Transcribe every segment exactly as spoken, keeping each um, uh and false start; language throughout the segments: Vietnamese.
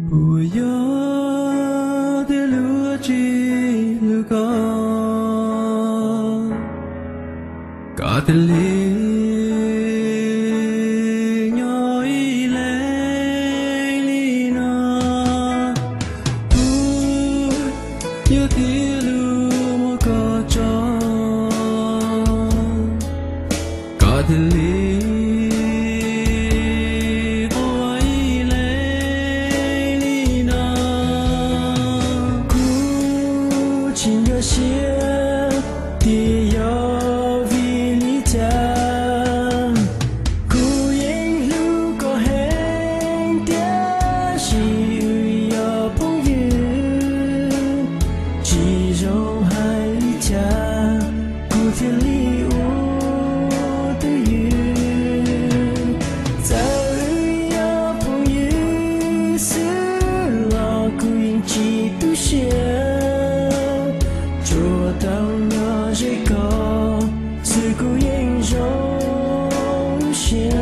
Ủa gió để lúa chi lúa có cả tình lý nhỏ ý lấy lý nó như tia lúa mua có cho cả tình lý些地有vì lý cha cụ yên lưu có hẹn tiếc chỉ ở bóng dư chỉ dấu hai lý cha cụ thiên lý u tư dư giờ ở bóng dư xứ lo cụ yên chỉ tu sửa tao nhỏ dễ có sự cố yên rong xiên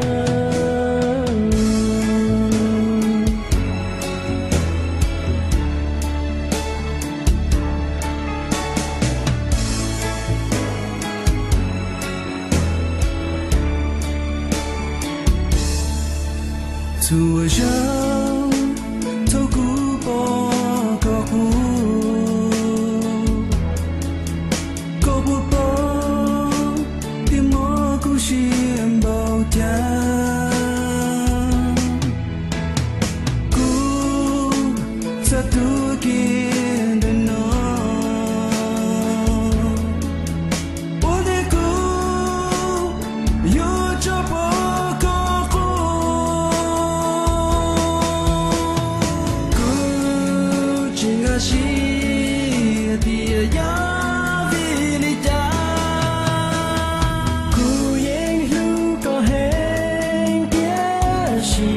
dù rằng thâu cú bỏ có cú xiêm bao cha cú sa tu kia đơn nó ô để cú yo cho bao có cú cú chỉ là gì thì ya vì lý cha chỉ